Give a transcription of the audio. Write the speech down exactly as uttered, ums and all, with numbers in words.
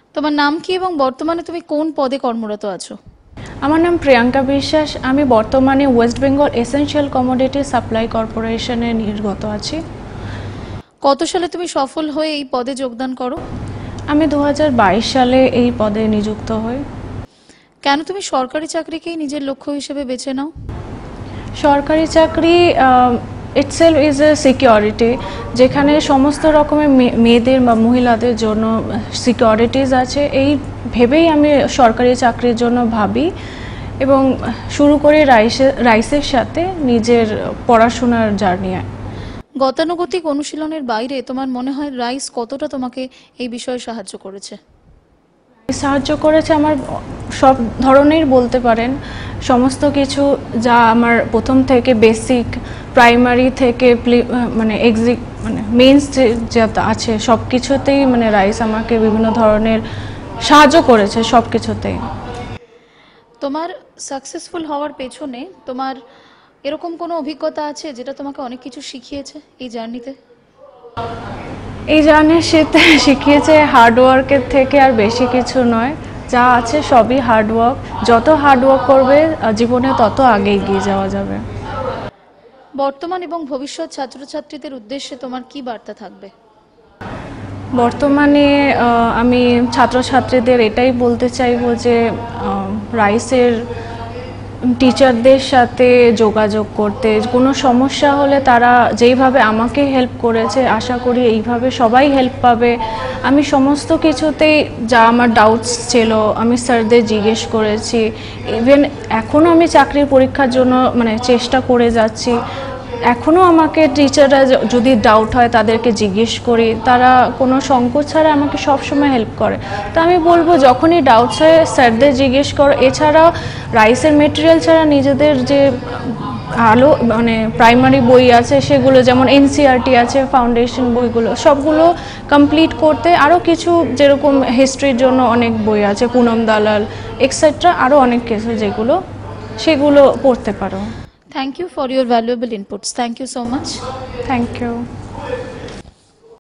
তোমার নাম কি এবং বর্তমানে তুমি কোন পদে কর্মরত আছো? আমার নাম প্রিয়াঙ্কা বিশ্বাস। আমি বর্তমানে West Bengal essential commodity supply কর্পোরেশনে নির্গত আছি। কত সালে তুমি সফল হয়ে এই পদে যোগদান করো? আমি দু হাজার বাইশ সালে এই পদে নিযুক্ত হই। কেন তুমি সরকারি চাকরিকেই নিজের লক্ষ্য হিসেবে বেছে নাও? সরকারি চাকরি ইটসেলফ ইজ এ সিকিউরিটি, যেখানে সমস্ত রকমের মেয়েদের বা মহিলাদের জন্য সিকিউরিটিজ আছে। এই ভেবেই আমি সরকারি চাকরির জন্য ভাবি এবং শুরু করি রাইসের রাইসের সাথে নিজের পড়াশোনার জার্নি। গতানুগতিক অনুশীলনের বাইরে তোমার মনে হয় রাইস কতটা তোমাকে এই বিষয়ে সাহায্য করেছে? সাহায্য করেছে আমার সব ধরনের, বলতে পারেন সমস্ত কিছু, যা আমার প্রথম থেকে বেসিক প্রাইমারি থেকে মানে এক্সিক মানে মেইনস যা আছে সব কিছুতেই মানে রাইস আমাকে বিভিন্ন ধরনের সাহায্য করেছে সব কিছুতেই। তোমার সাকসেসফুল হওয়ার পেছনে তোমার এরকম কোনো অভিজ্ঞতা আছে যেটা তোমাকে অনেক কিছু শিখিয়েছে এই জার্নিতে? এই জার্নির সাথে শিখিয়েছে হার্ডওয়ার্কের থেকে আর বেশি কিছু নয়, যা আছে সবই হার্ডওয়ার্ক। যত হার্ডওয়ার্ক করবে জীবনে তত আগে এগিয়ে যাওয়া যাবে। বর্তমান এবং ভবিষ্যৎ ছাত্রছাত্রীদের উদ্দেশ্যে তোমার কি বার্তা থাকবে? বর্তমানে আমি ছাত্রছাত্রীদের এটাই বলতে চাইবো যে রাইসের টিচারদের সাথে যোগাযোগ করতে, কোনো সমস্যা হলে তারা যেইভাবে আমাকে হেল্প করেছে আশা করি এইভাবে সবাই হেল্প পাবে। আমি সমস্ত কিছুতেই যা আমার ডাউটস ছিল আমি স্যারদের জিজ্ঞেস করেছি। ইভেন এখনও আমি চাকরির পরীক্ষার জন্য মানে চেষ্টা করে যাচ্ছি। এখনও আমাকে টিচাররা যদি ডাউট হয় তাদেরকে জিজ্ঞেস করি, তারা কোনো সংকোচ ছাড়া আমাকে সবসময় হেল্প করে। তো আমি বলবো যখনই ডাউটস হয় স্যারদের জিজ্ঞেস করো। এছাড়াও রাইসের মেটেরিয়াল ছাড়া নিজেদের যে আলো মানে প্রাইমারি বই আছে সেগুলো, যেমন এনসিইআরটি আছে, ফাউন্ডেশন বইগুলো সবগুলো কমপ্লিট করতে, আরও কিছু যেরকম হিস্ট্রির জন্য অনেক বই আছে, পুনম দালাল এক্সেট্রা, আরও অনেক কিছু যেগুলো সেগুলো পড়তে পারো। Thank you for your valuable inputs. Thank you so much. Thank you.